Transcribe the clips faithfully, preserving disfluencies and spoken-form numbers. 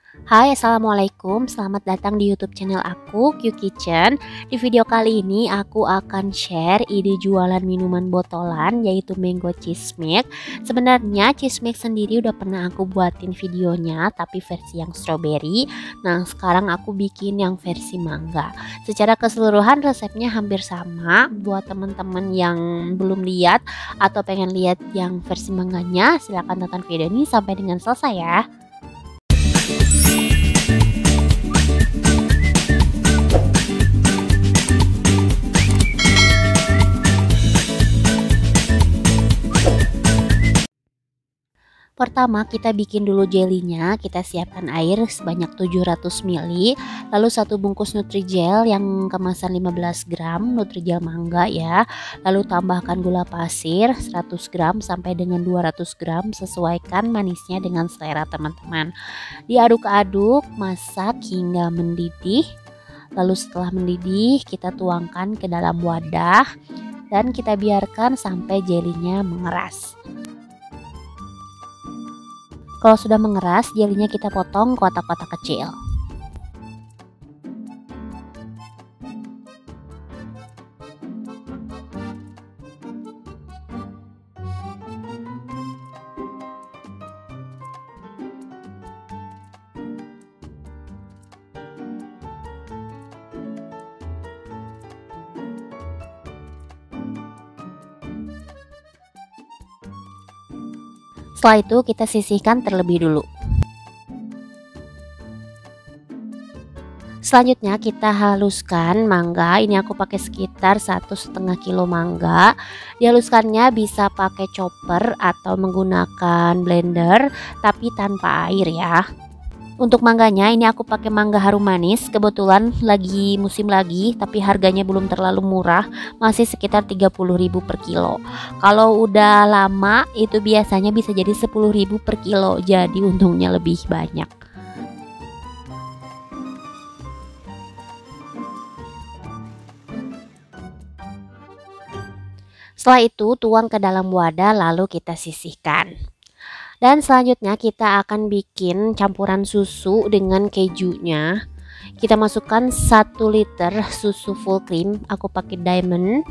Hai, assalamualaikum. Selamat datang di YouTube channel aku, Q Kitchen. Di video kali ini aku akan share ide jualan minuman botolan, yaitu Mango Cheese Mix. Sebenarnya cheese mix sendiri udah pernah aku buatin videonya, tapi versi yang strawberry. Nah, sekarang aku bikin yang versi mangga. Secara keseluruhan resepnya hampir sama. Buat teman-teman yang belum lihat atau pengen lihat yang versi mangganya, silahkan tonton video ini sampai dengan selesai ya. Pertama kita bikin dulu jelinya, kita siapkan air sebanyak tujuh ratus mililiter, lalu satu bungkus Nutrijel yang kemasan lima belas gram, Nutrijel mangga ya. Lalu tambahkan gula pasir seratus gram sampai dengan dua ratus gram, sesuaikan manisnya dengan selera teman-teman. Diaduk-aduk, masak hingga mendidih. Lalu setelah mendidih kita tuangkan ke dalam wadah dan kita biarkan sampai jelinya mengeras. Kalau sudah mengeras, jelinya kita potong kotak-kotak kecil. Setelah itu kita sisihkan terlebih dulu. Selanjutnya kita haluskan mangga. Ini aku pakai sekitar satu setengah kilo mangga. Dihaluskannya bisa pakai chopper atau menggunakan blender, tapi tanpa air ya. Untuk mangganya ini aku pakai mangga harum manis. Kebetulan lagi musim lagi, tapi harganya belum terlalu murah, masih sekitar tiga puluh ribu per kilo. Kalau udah lama itu biasanya bisa jadi sepuluh ribu per kilo, jadi untungnya lebih banyak. Setelah itu tuang ke dalam wadah lalu kita sisihkan. Dan selanjutnya kita akan bikin campuran susu dengan kejunya. Kita masukkan satu liter susu full cream, aku pakai Diamond.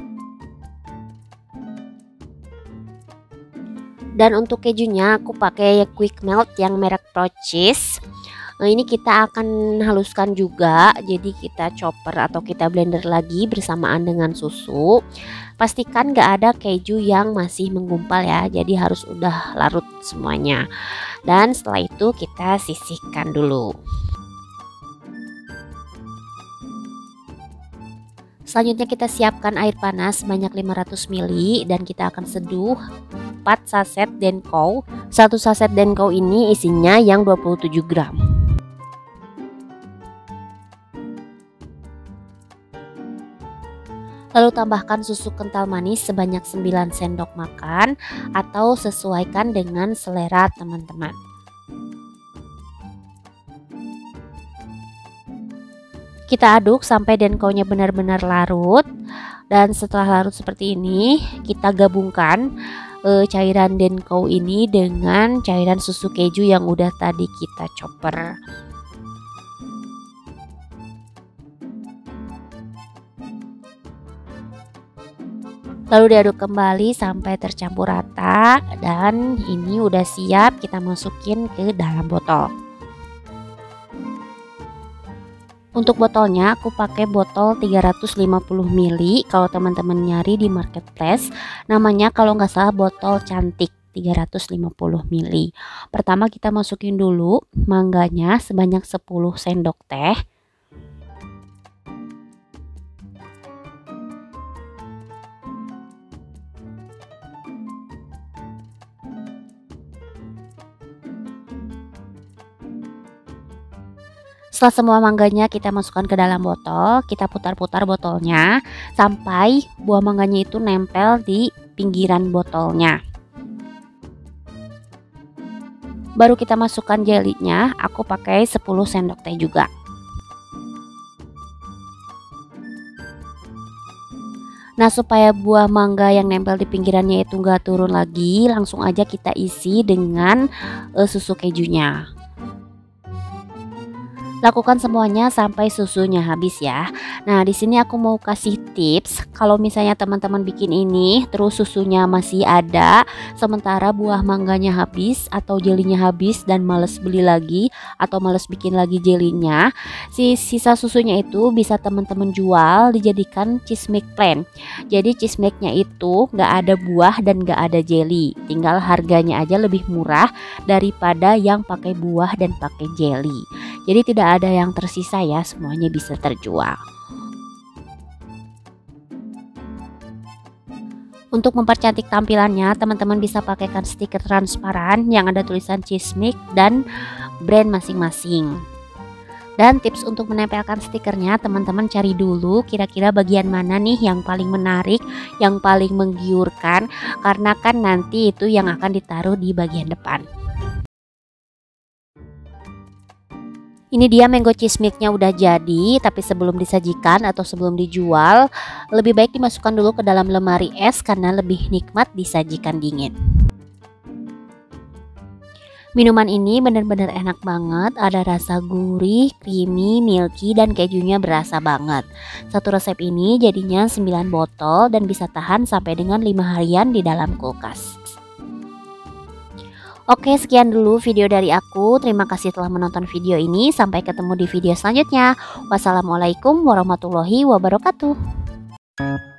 Dan untuk kejunya aku pakai Quick Melt yang merek Procheese. Nah, ini kita akan haluskan juga, jadi kita chopper atau kita blender lagi bersamaan dengan susu. Pastikan gak ada keju yang masih menggumpal ya, jadi harus udah larut semuanya. Dan setelah itu kita sisihkan dulu. Selanjutnya kita siapkan air panas sebanyak lima ratus mililiter dan kita akan seduh empat saset Denko. Satu saset Denko ini isinya yang dua puluh tujuh gram. Lalu tambahkan susu kental manis sebanyak sembilan sendok makan atau sesuaikan dengan selera teman-teman. Kita aduk sampai denkonya benar-benar larut. Dan setelah larut seperti ini, kita gabungkan e, cairan denko ini dengan cairan susu keju yang udah tadi kita chopper. Lalu diaduk kembali sampai tercampur rata dan ini udah siap kita masukin ke dalam botol. Untuk botolnya aku pakai botol tiga ratus lima puluh mililiter. Kalau teman-teman nyari di marketplace namanya kalau nggak salah botol cantik tiga ratus lima puluh mililiter. Pertama kita masukin dulu mangganya sebanyak sepuluh sendok teh. Setelah semua mangganya kita masukkan ke dalam botol, kita putar-putar botolnya sampai buah mangganya itu nempel di pinggiran botolnya. Baru kita masukkan jelinya, aku pakai sepuluh sendok teh juga. Nah, supaya buah mangga yang nempel di pinggirannya itu enggak turun lagi, langsung aja kita isi dengan uh, susu kejunya. Lakukan semuanya sampai susunya habis ya. Nah, di sini aku mau kasih tips kalau misalnya teman-teman bikin ini terus susunya masih ada, sementara buah mangganya habis atau jelinya habis dan males beli lagi atau males bikin lagi jelinya, si sisa susunya itu bisa teman-teman jual dijadikan cheese milk plain. Jadi cheese milknya itu nggak ada buah dan nggak ada jelly, tinggal harganya aja lebih murah daripada yang pakai buah dan pakai jelly. Jadi tidak ada yang tersisa ya, semuanya bisa terjual. Untuk mempercantik tampilannya, teman-teman bisa pakaikan stiker transparan yang ada tulisan cheese milk dan brand masing-masing. Dan tips untuk menempelkan stikernya, teman-teman cari dulu kira-kira bagian mana nih yang paling menarik, yang paling menggiurkan, karena kan nanti itu yang akan ditaruh di bagian depan. Ini dia mango cheese milknya udah jadi, tapi sebelum disajikan atau sebelum dijual, lebih baik dimasukkan dulu ke dalam lemari es karena lebih nikmat disajikan dingin. Minuman ini benar-benar enak banget, ada rasa gurih, creamy, milky, dan kejunya berasa banget. Satu resep ini jadinya sembilan botol dan bisa tahan sampai dengan lima harian di dalam kulkas. Oke, sekian dulu video dari aku. Terima kasih telah menonton video ini. Sampai ketemu di video selanjutnya. Wassalamualaikum warahmatullahi wabarakatuh.